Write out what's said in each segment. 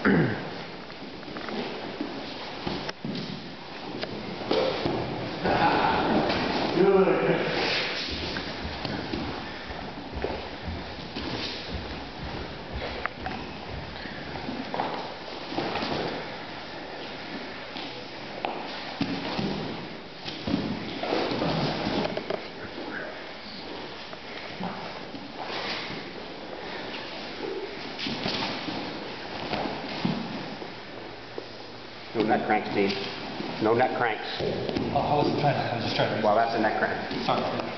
No neck cranks, Dean. No neck cranks. Oh, I wasn't trying to. I was just trying to. Well, that's a neck crank. Sorry.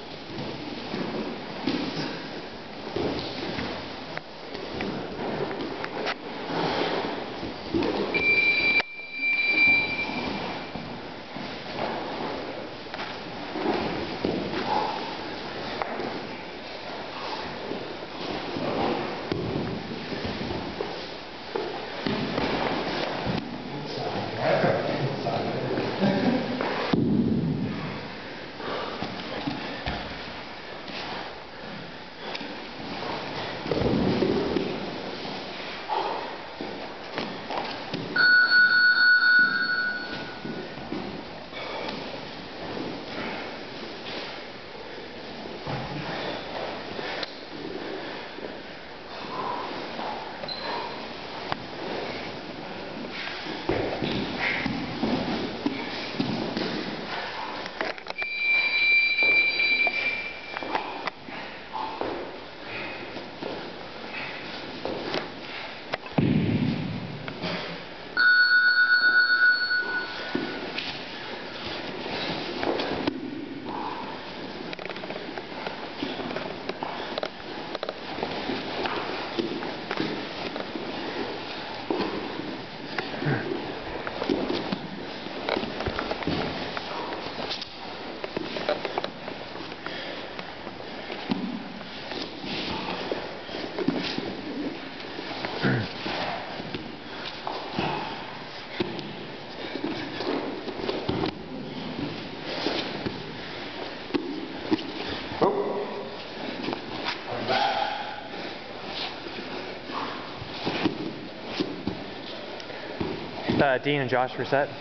Dean and Josh were set.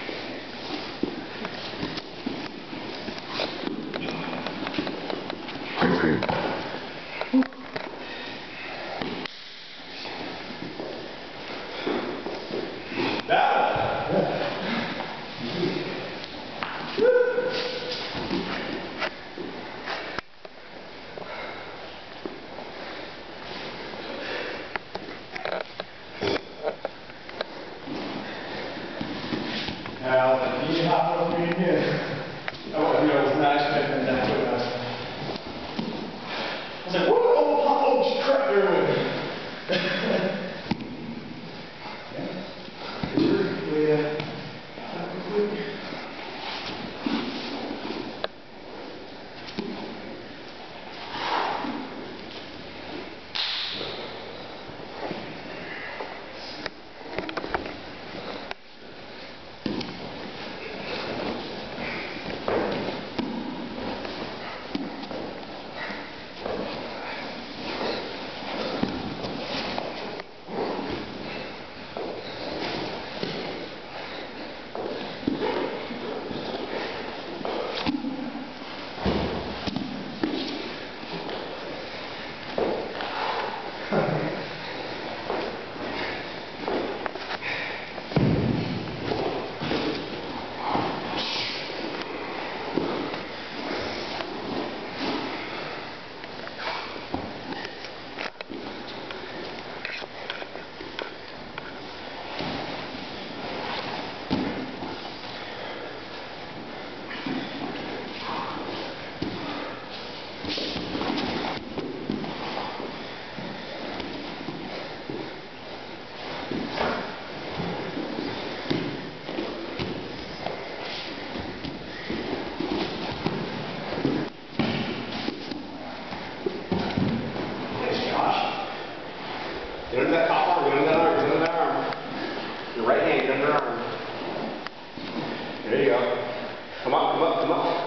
Get under that top arm, get under that arm, get under that arm. Your right hand, get under your arm. There you go. Come up, come up, come up.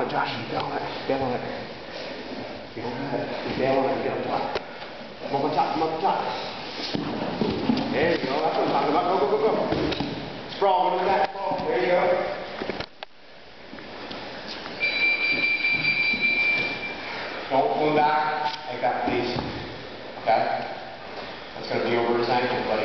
Josh. You bail on it. Bail on it. You don't have it. You bail on it. Get on top. Come up on top. Come up on top. There you go. That's what I'm talking about. Go, go, go, go. Sprawl. Go to the back. Sprawl. There you go. Don't pull him back like that, please. Okay? That's going to be over his ankle, buddy.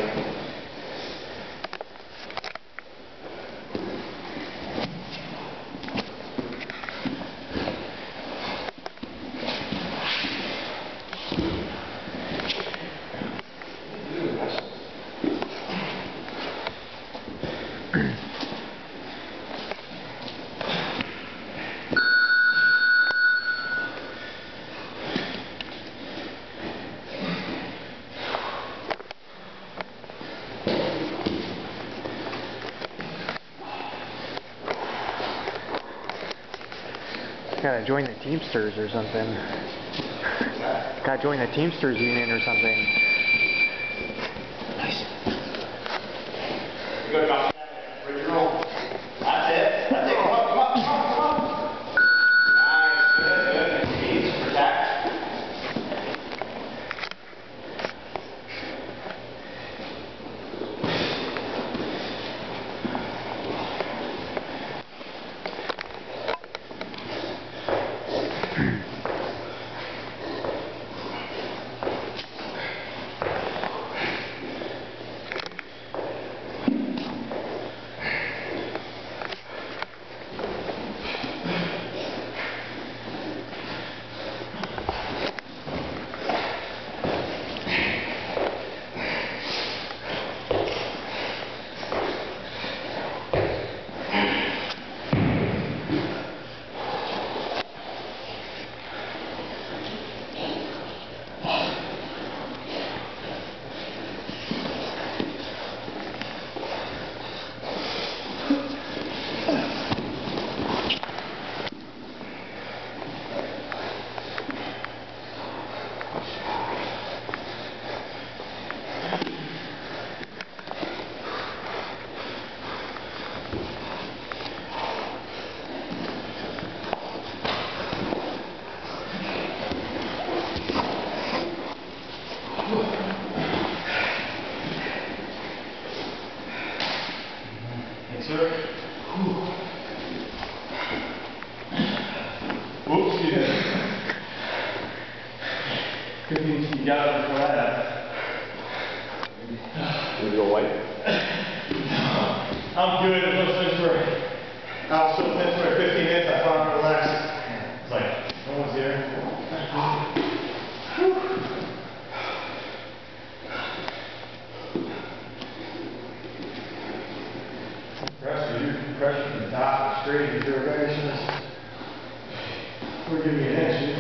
Gotta join the Teamsters or something. Gotta join the Teamsters union or something. Nice. Good job. Original. That's it. That's it. Come up, come up, come up, come up. Nice. Good, good. Knees, protect. Yes, sir. Whoops, yeah. Good thing you got it before that happened. You go white? I'm good. I was still fit for 15 minutes. I thought I'd relax. It's like, no one's here. Pressure, you're pressure from the top, straight into your variations. We'll give you an inch, dude.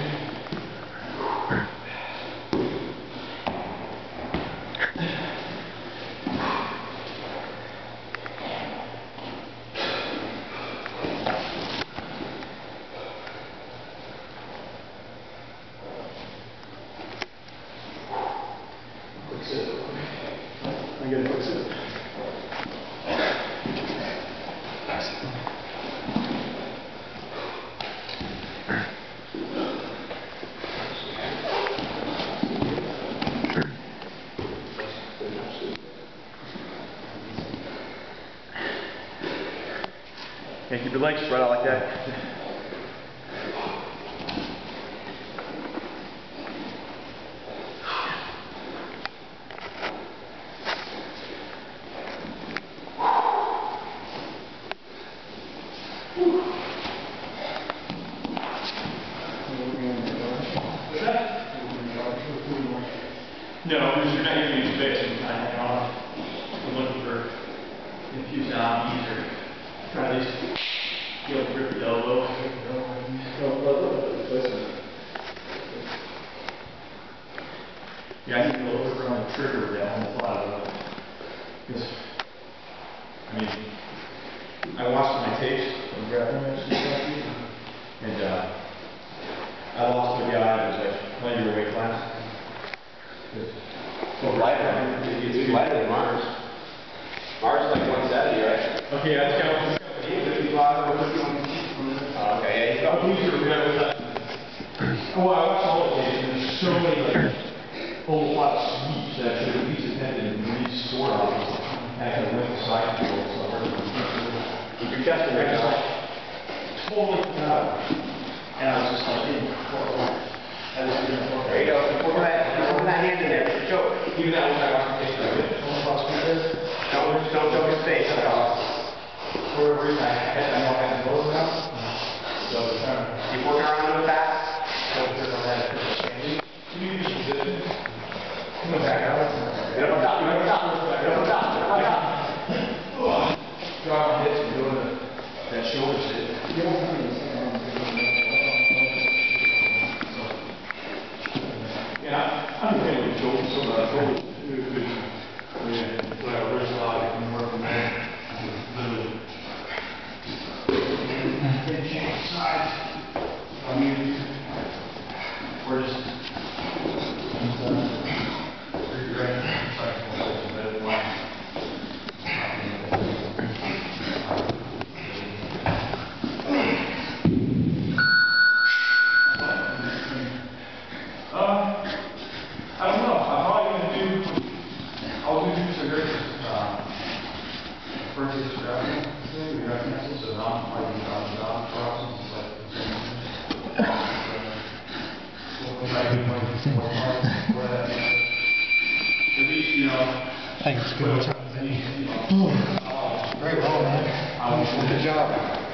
Quick sit. I get a quick sit. Yeah, keep your legs spread out like that. No, because you're not using these bits and kind of off. I'm looking for infused abs or try to just be able to grip the elbow. side field, so Keep your chest in there, Josh. totally forgot. And I was just like, there you go. Keep working that hand in there. Choke. even that one I got to take that. Don't choke his face. For whatever reason, I know I had to go around. So Keep working around with that. Come back out. Get up on top. Get up on top. Get up on top. Get up on top. Drop my hips and doing that shoulder shit. Yeah, I'm okay with shoulders. So I told you, whatever, there's a lot that can work from there. Literally. Change sides. I mean, we're just. I don't know. I'm probably going to do. I was going to do some great first grabbing, so now I'm probably going to process. We'll try to do more parts. At least, you know. Thanks. Good. Very well, man. Good job.